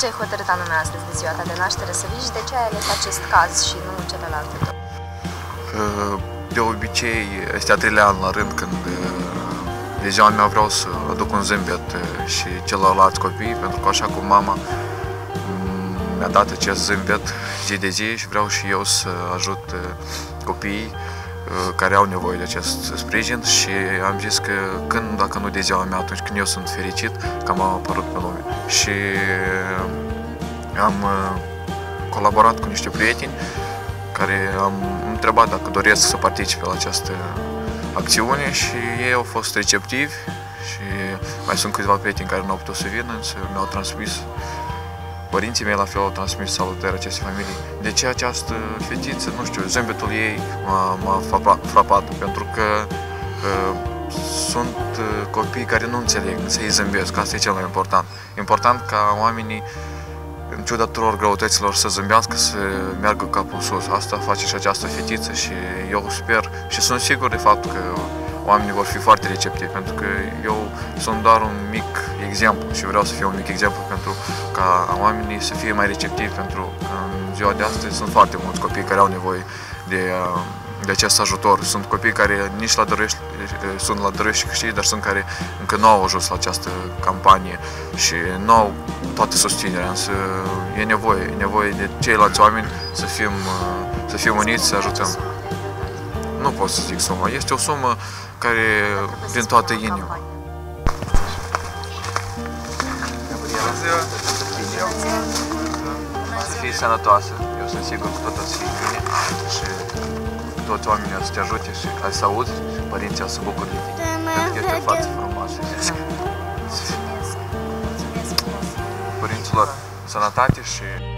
ce ai hotărât anume astăzi de ziua ta de naștere să vii și de ce ai ales acest caz și nu celelalte două? De obicei, este a treilea an la rând când de ziua mea vreau să aduc un zâmbet și celorlalți copii, pentru că așa cum mama mi-a dat acest zâmbet zi de zi și vreau și eu să ajut copiii care au nevoie de acest sprijin și am zis că când, dacă nu de ziua mea, atunci când eu sunt fericit că am apărut pe lume. Și am colaborat cu niște prieteni care am întrebat dacă doresc să participe la această acțiune și ei au fost receptivi și mai sunt câțiva prieteni care nu au putut să vină, însă mi-au transmis, părinții mei la fel au transmis salutări acestei familii. De ce această fetiță, nu știu, zâmbetul ei m-a frapat, pentru că sunt copii care nu înțeleg să îi zâmbesc, asta e cel mai important. Important ca oamenii, în ciuda tuturor greutăților, să zâmbească, să meargă capul sus. Asta face și această fetiță și eu sper și sunt sigur de fapt că oamenii vor fi foarte receptivi, pentru că eu sunt doar un mic exemplu și vreau să fiu un mic exemplu pentru ca oamenii să fie mai receptivi, pentru că în ziua de astăzi sunt foarte mulți copii care au nevoie de acest ajutor. Sunt copii care nici la Dăruiești, sunt la Dăruiești și Câștigi, dar sunt care încă nu au ajuns la această campanie și nu au toată susținerea, însă e nevoie de ceilalți oameni să fim uniți, să ajutăm. Nu pot să zic suma, este o sumă care din toată inima. Să fii sănătoasă, eu sunt sigur că tot o să fie bine și toți oamenii o să te ajute și ai să auzi și părinții o să bucure de tine. Pentru că este o față frumoasă. Părinților, sănătate și